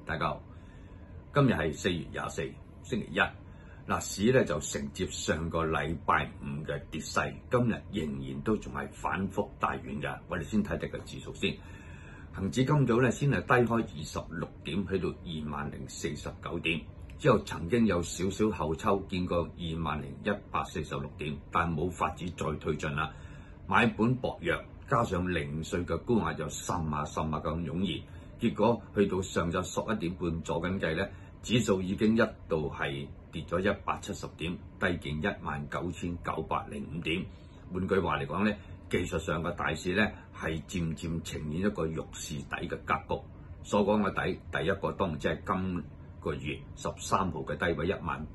大家好，今日係4月24，星期一。市咧就承接上個禮拜五嘅跌勢，今日仍然都仲係反覆大軟嘅。我哋先睇睇個指數先。恒指今早咧先係低開26點，去到20,049點，之後曾經有少少後抽，見過20,146點，但冇法子再推進啦。買盤薄弱，加上零碎嘅沽壓就滲下咁湧現，結果去到上晝11點半左緊計咧，指數已經一度係跌咗170點，低見19,905點。換句話嚟講咧，技術上嘅大市咧係漸漸呈現一個玉市底嘅格局。所講嘅底，第一個當然即係今個月13號嘅低位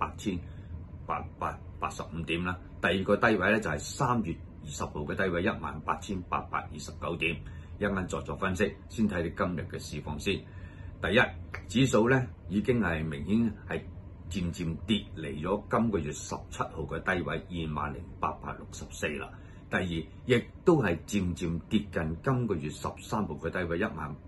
18,885點啦。第二個低位咧就係3月20號嘅低位18,829點。一陣再作分析，先睇你今日嘅市況先。第一，指數咧已經係明顯係漸漸跌離咗今個月17號嘅低位20,864啦。第二，亦都係漸漸跌近今個月13號嘅低位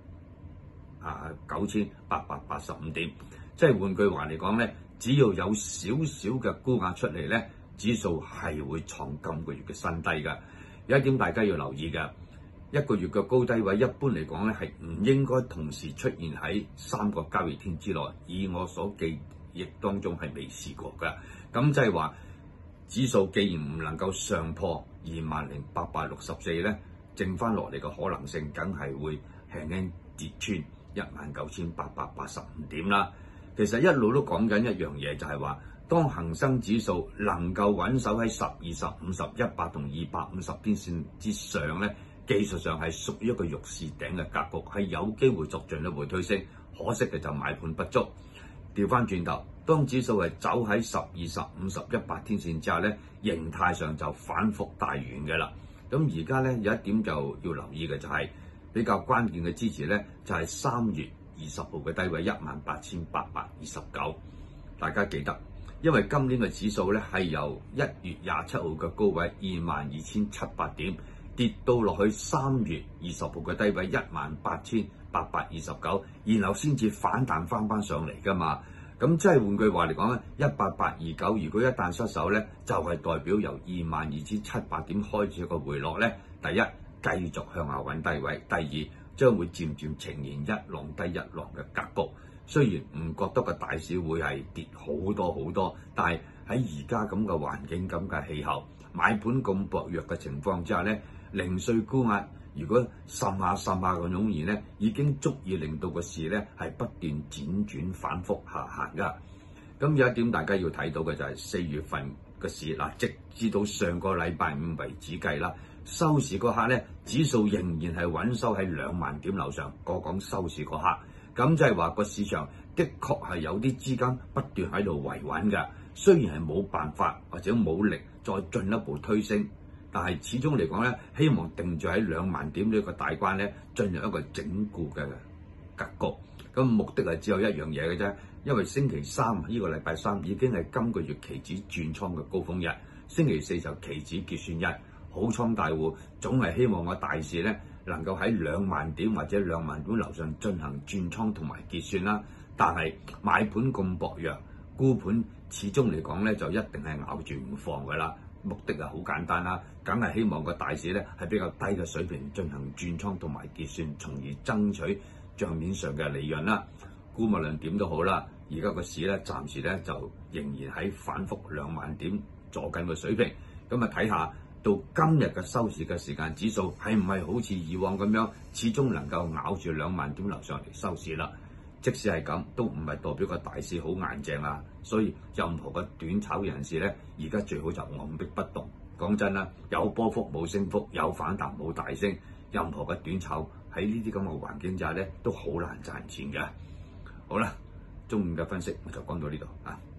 19,885點。即係換句話嚟講咧，只要有少少嘅沽壓出嚟咧，指數係會創今個月嘅新低㗎。有一點大家要留意㗎，一個月嘅高低位一般嚟講咧係唔應該同時出現喺3個交易天之內，以我所記憶當中係未試過㗎。咁即係話指數既然唔能夠上破20,864咧，剩翻落嚟嘅可能性梗係會輕輕跌穿19,885點啦。其實一路都講緊一樣嘢，就係話當恒生指數能夠穩守喺10、20、50、100同250天線之上咧，技術上係屬於一個玉市頂嘅格局，係有機會作進一步推升。可惜嘅就買盤不足。調翻轉頭，當指數係走喺10、20、50、100天線之下咧，形態上就反覆大軟嘅啦。咁而家咧有一點就要留意嘅就係比較關鍵嘅支持咧，就係3月20號嘅低位18,829。大家記得，因為今年嘅指數咧係由1月27號嘅高位22,700點跌到落去3月20號嘅低位18,829，然後先至反彈翻上嚟㗎嘛。咁即係換句話嚟講咧，18829如果一旦失守咧，就係代表由22,700點開始個回落咧，第一繼續向下揾低位，第二將會漸漸呈現一浪低一浪嘅格局。雖然唔覺得個大市會係跌好多，但係喺而家咁嘅環境、咁嘅氣候，買盤咁薄弱嘅情況之下咧，零碎沽壓如果滲下嘅湧現咧，已經足以令到個市咧係不斷輾轉反覆下行㗎。咁有一點大家要睇到嘅就係4月份嘅市直至到上個禮拜五為止計啦，收市嗰刻咧，指數仍然係穩收喺2萬點樓上。我講收市嗰刻，咁即係話個市場的確係有啲資金不斷喺度維穩嘅，雖然係冇辦法或者冇力再進一步推升，但係始終嚟講咧，希望定住喺2萬點呢個大關咧，進入一個整固嘅格局。咁目的係只有一樣嘢嘅啫，因為星期三呢個禮拜三已經係今個月期指轉倉嘅高峰日，星期四就期指結算日，好倉大戶總係希望個大市咧能夠喺2萬點或者2萬點樓上進行轉倉同埋結算啦。但係買盤咁薄弱，沽盤始終嚟講咧就一定係咬住唔放㗎啦。目的係好簡單啦，梗係希望個大市咧係比較低嘅水平進行轉倉同埋結算，從而爭取帳面上嘅利潤啦。估無論點都好啦，而家個市咧暫時咧就仍然喺反覆2萬點左緊嘅水平。咁睇下到今日嘅收市嘅時間，指數係唔係好似以往咁樣，始終能夠咬住2萬點樓上嚟收市啦？即使係咁，都唔係代表個大市好硬淨啦。所以任何嘅短炒人士咧，而家最好就按兵不動。講真啦，有波幅冇升幅，有反彈冇大升，任何嘅短炒喺呢啲咁嘅環境之下咧，都好難賺錢嘅。好啦，中午嘅分析我就講到呢度啊。